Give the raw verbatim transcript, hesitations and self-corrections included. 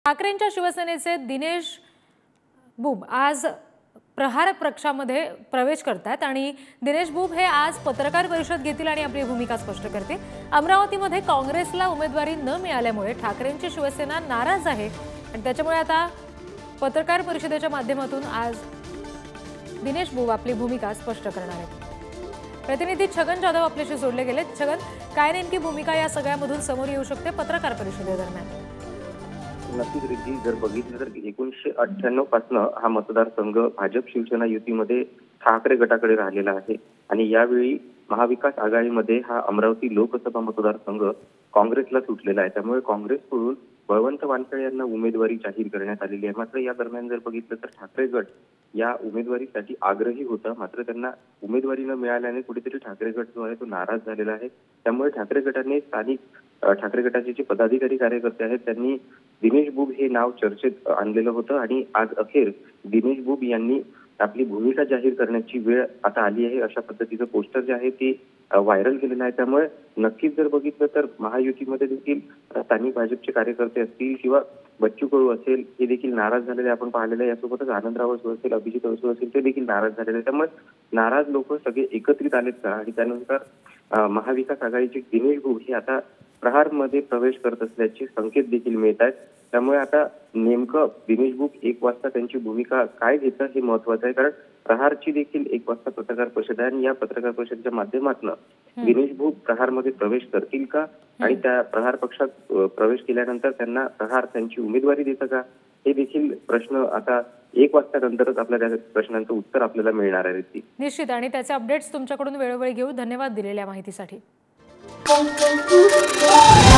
ठाकरेंच्या शिवसेनेचे दिनेश बुब आज प्रहार पक्षामध्ये प्रवेश करतात आणि दिनेश बुब हे आज पत्रकार परिषद घेतील आणि आपली भूमिका स्पष्ट करतील। अमरावतीमध्ये काँग्रेसला उमेदवारी न मिळाल्यामुळे ठाकरेंची शिवसेना नाराज आहे आणि त्याच्यामुळे आता पत्रकार परिषदेच्या माध्यमातून आज दिनेश बुब आपली भूमिका स्पष्ट करणार आहेत। प्रतिनिधी छगन जाधव आपल्याशी जोडले गेले। छगन, काय नेमकी भूमिका या सगळ्यामधून समोर येऊ शकते पत्रकार परिषदेदरम्यान? नक्कीच रिद्धी, जर बघितलं तर एकोणीसशे अठ्ठ्याण्णव पासून हा मतदारसंघ भाजप शिवसेना युतीमध्ये ठाकरे गटाकडे राहिलेला आहे आणि यावेळी महाविकास आघाडीमध्ये हा अमरावती लोकसभा मतदारसंघ काँग्रेसला सुटलेला आहे। त्यामुळे काँग्रेसकडून बळवंत वानखेडे यांना उमेदवारी जाहीर करण्यात आलेली आहे। मात्र या दरम्यान जर बघितलं तर ठाकरे गट या उमेदवारीसाठी आग्रही होता, मात्र त्यांना उमेदवारी न मिळाल्याने कुठेतरी ठाकरे गट जो आहे तो नाराज झालेला आहे। त्यामुळे ठाकरे गटाने स्थानिक ठाकरे गटाचे जे पदाधिकारी कार्यकर्ते आहेत त्यांनी दिनेश बुब हे नाव चर्चेत आणलेलं होतं आणि आज अखेर दिनेश बुब यांनी आपली भूमिका जाहीर करण्याची वेळ आता आली आहे, अशा पद्धतीचं पोस्टर जे आहे ते व्हायरल केलेलं आहे। त्यामुळे नक्कीच जर बघितलं तर महायुतीमध्ये देखील स्थानिक भाजपचे कार्यकर्ते असतील किंवा बच्चू कडू असेल हे देखील नाराज झालेले आपण पाहिलेलं आहे। यासोबतच आनंदराव अडसूळ असेल, अभिजित अडसूळ असेल ते देखील नाराज झालेले आहेत। त्यामुळे नाराज लोक सगळे एकत्रित आलेत का आणि त्यानंतर महाविकास आघाडीचे दिनेश बुब हे आता प्रहारमध्ये प्रवेश करत असल्याचे संकेत देखील मिळत आहेत। त्यामुळे आता नेमकं दिनेश बुब एक वाजता त्यांची भूमिका काय घेतं हे महत्वाचं आहे, कारण प्रहारची देखील एक वाजता पत्रकार परिषद आहे आणि या पत्रकार परिषदेच्या माध्यमातून दिनेश बुब प्रहारमध्ये प्रवेश करतील का आणि त्या प्रहार पक्षात प्रवेश केल्यानंतर त्यांना प्रहार त्यांची उमेदवारी देतं का, हे देखील प्रश्न आता एक वाजता नंतरच आपल्या त्या प्रश्नांचं उत्तर आपल्याला मिळणार आहे। निश्चित, आणि त्याचे अपडेट्स तुमच्याकडून वेळोवेळी घेऊ। धन्यवाद दिलेल्या माहितीसाठी।